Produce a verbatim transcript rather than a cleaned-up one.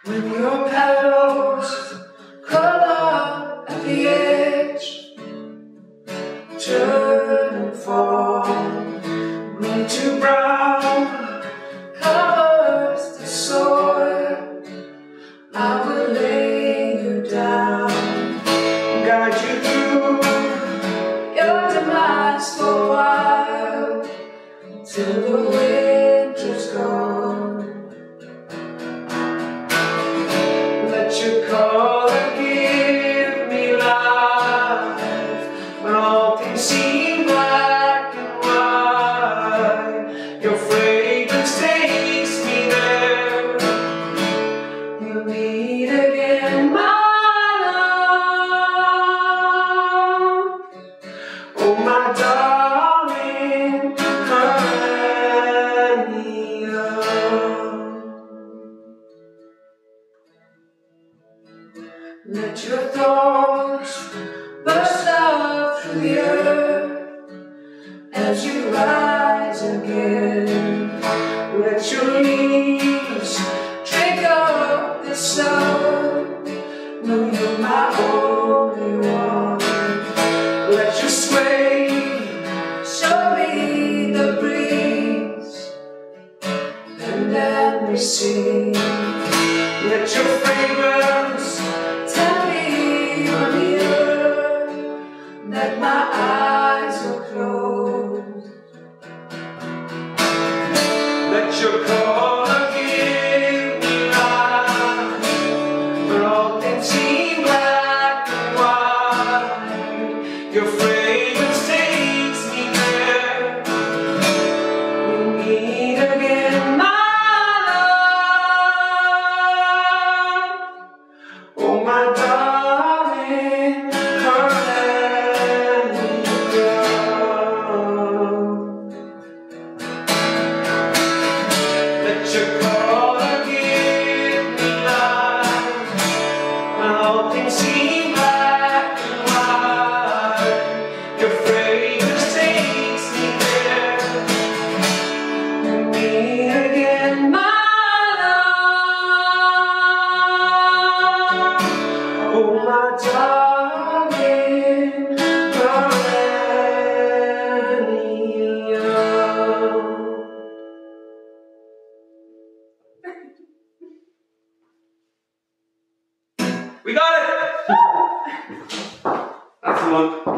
When your petals curl up at the edge, turn and fall, me to brown covers the soil. I will lay you down, guide you through your demise for a while, till the winter's gone. Let your color give me life, when all things seem black and white. Your fragrance takes me there. We'll meet again, my love. Oh, my darling perennial. Let your thoughts burst out through the earth as you rise again. Let your leaves drink up the sun. No, you're my only one. Let your sway show me the breeze, and let me sing. Let your fragrance tell me you're near, that my eyes are closed. Let your color give me life, when all things seem black and white. Your fragrance takes me there. We'll meet again, my love. Oh, my darling perennial. Let your color give me life, when all things seem black and white. Your fragrance takes me there. We'll meet again, my love. Oh, my darling perennial. We got it! That's the one.